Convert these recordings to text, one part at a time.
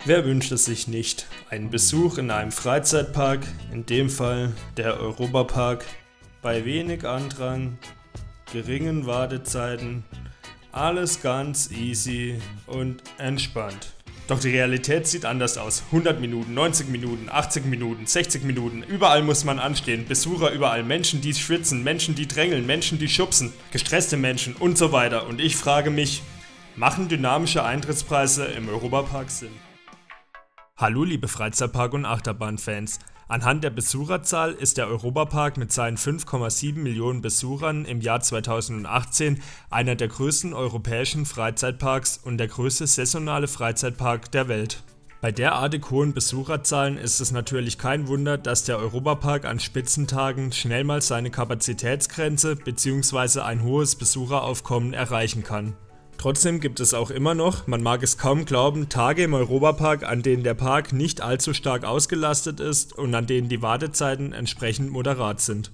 Wer wünscht es sich nicht? Einen Besuch in einem Freizeitpark, in dem Fall der Europapark, bei wenig Andrang, geringen Wartezeiten, alles ganz easy und entspannt. Doch die Realität sieht anders aus. 100 Minuten, 90 Minuten, 80 Minuten, 60 Minuten, überall muss man anstehen. Besucher überall, Menschen, die schwitzen, Menschen, die drängeln, Menschen, die schubsen, gestresste Menschen und so weiter. Und ich frage mich, machen dynamische Eintrittspreise im Europapark Sinn? Hallo liebe Freizeitpark- und Achterbahnfans. Anhand der Besucherzahl ist der Europapark mit seinen 5,7 Millionen Besuchern im Jahr 2018 einer der größten europäischen Freizeitparks und der größte saisonale Freizeitpark der Welt. Bei derartig hohen Besucherzahlen ist es natürlich kein Wunder, dass der Europapark an Spitzentagen schnell mal seine Kapazitätsgrenze bzw. ein hohes Besucheraufkommen erreichen kann. Trotzdem gibt es auch immer noch, man mag es kaum glauben, Tage im Europapark, an denen der Park nicht allzu stark ausgelastet ist und an denen die Wartezeiten entsprechend moderat sind.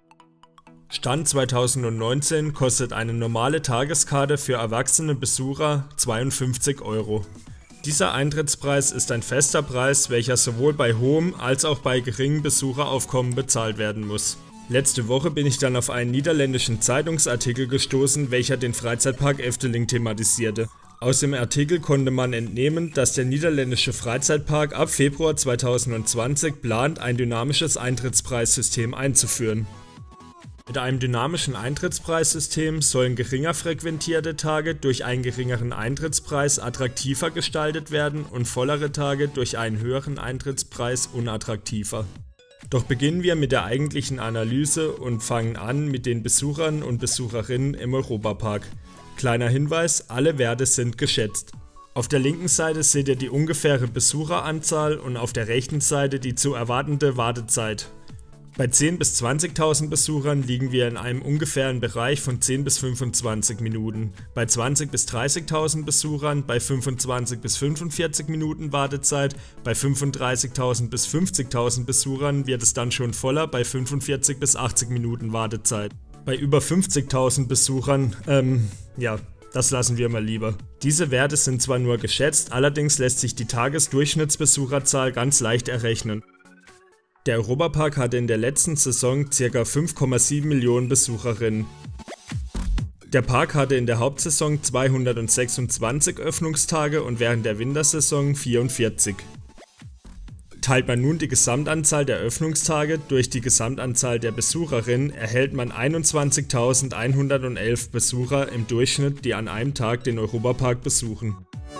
Stand 2019 kostet eine normale Tageskarte für erwachsene Besucher 52 Euro. Dieser Eintrittspreis ist ein fester Preis, welcher sowohl bei hohem als auch bei geringem Besucheraufkommen bezahlt werden muss. Letzte Woche bin ich dann auf einen niederländischen Zeitungsartikel gestoßen, welcher den Freizeitpark Efteling thematisierte. Aus dem Artikel konnte man entnehmen, dass der niederländische Freizeitpark ab Februar 2020 plant, ein dynamisches Eintrittspreissystem einzuführen. Mit einem dynamischen Eintrittspreissystem sollen geringer frequentierte Tage durch einen geringeren Eintrittspreis attraktiver gestaltet werden und vollere Tage durch einen höheren Eintrittspreis unattraktiver. Doch beginnen wir mit der eigentlichen Analyse und fangen an mit den Besuchern und Besucherinnen im Europapark. Kleiner Hinweis, alle Werte sind geschätzt. Auf der linken Seite seht ihr die ungefähre Besucheranzahl und auf der rechten Seite die zu erwartende Wartezeit. Bei 10.000 bis 20.000 Besuchern liegen wir in einem ungefähren Bereich von 10 bis 25 Minuten. Bei 20.000 bis 30.000 Besuchern bei 25 bis 45 Minuten Wartezeit. Bei 35.000 bis 50.000 Besuchern wird es dann schon voller bei 45 bis 80 Minuten Wartezeit. Bei über 50.000 Besuchern, das lassen wir mal lieber. Diese Werte sind zwar nur geschätzt, allerdings lässt sich die Tagesdurchschnittsbesucherzahl ganz leicht errechnen. Der Europapark hatte in der letzten Saison ca. 5,7 Millionen Besucherinnen. Der Park hatte in der Hauptsaison 226 Öffnungstage und während der Wintersaison 44. Teilt man nun die Gesamtanzahl der Öffnungstage durch die Gesamtanzahl der Besucherinnen, erhält man 21.111 Besucher im Durchschnitt, die an einem Tag den Europapark besuchen.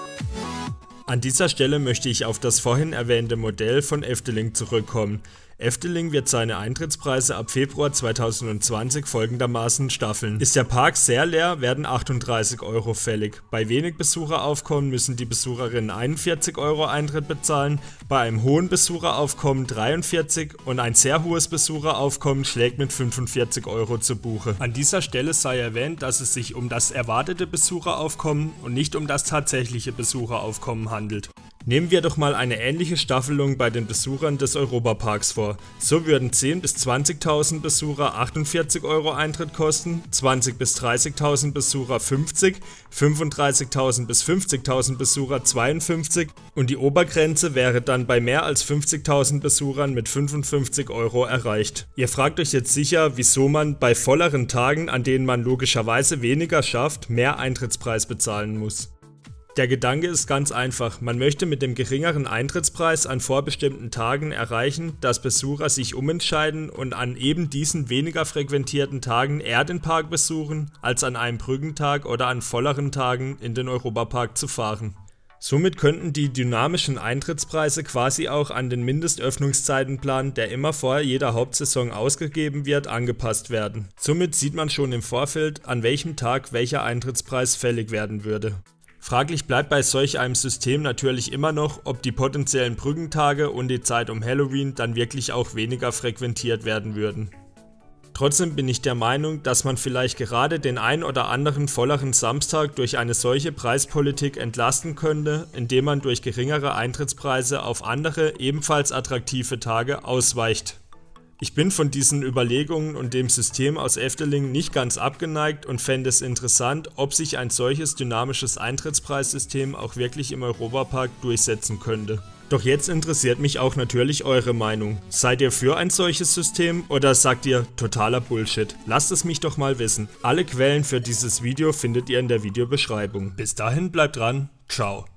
An dieser Stelle möchte ich auf das vorhin erwähnte Modell von Efteling zurückkommen. Efteling wird seine Eintrittspreise ab Februar 2020 folgendermaßen staffeln. Ist der Park sehr leer, werden 38 Euro fällig. Bei wenig Besucheraufkommen müssen die Besucherinnen 41 Euro Eintritt bezahlen, bei einem hohen Besucheraufkommen 43 und ein sehr hohes Besucheraufkommen schlägt mit 45 Euro zu Buche. An dieser Stelle sei erwähnt, dass es sich um das erwartete Besucheraufkommen und nicht um das tatsächliche Besucheraufkommen handelt. Nehmen wir doch mal eine ähnliche Staffelung bei den Besuchern des Europaparks vor. So würden 10.000 bis 20.000 Besucher 48 Euro Eintritt kosten, 20.000 bis 30.000 Besucher 50, 35.000 bis 50.000 Besucher 52 und die Obergrenze wäre dann bei mehr als 50.000 Besuchern mit 55 Euro erreicht. Ihr fragt euch jetzt sicher, wieso man bei volleren Tagen, an denen man logischerweise weniger schafft, mehr Eintrittspreis bezahlen muss. Der Gedanke ist ganz einfach, man möchte mit dem geringeren Eintrittspreis an vorbestimmten Tagen erreichen, dass Besucher sich umentscheiden und an eben diesen weniger frequentierten Tagen eher den Park besuchen, als an einem Brückentag oder an volleren Tagen in den Europapark zu fahren. Somit könnten die dynamischen Eintrittspreise quasi auch an den Mindestöffnungszeitenplan, der immer vor jeder Hauptsaison ausgegeben wird, angepasst werden. Somit sieht man schon im Vorfeld, an welchem Tag welcher Eintrittspreis fällig werden würde. Fraglich bleibt bei solch einem System natürlich immer noch, ob die potenziellen Brückentage und die Zeit um Halloween dann wirklich auch weniger frequentiert werden würden. Trotzdem bin ich der Meinung, dass man vielleicht gerade den ein oder anderen volleren Samstag durch eine solche Preispolitik entlasten könnte, indem man durch geringere Eintrittspreise auf andere, ebenfalls attraktive Tage ausweicht. Ich bin von diesen Überlegungen und dem System aus Efteling nicht ganz abgeneigt und fände es interessant, ob sich ein solches dynamisches Eintrittspreissystem auch wirklich im Europapark durchsetzen könnte. Doch jetzt interessiert mich auch natürlich eure Meinung. Seid ihr für ein solches System oder sagt ihr totaler Bullshit? Lasst es mich doch mal wissen. Alle Quellen für dieses Video findet ihr in der Videobeschreibung. Bis dahin bleibt dran, ciao.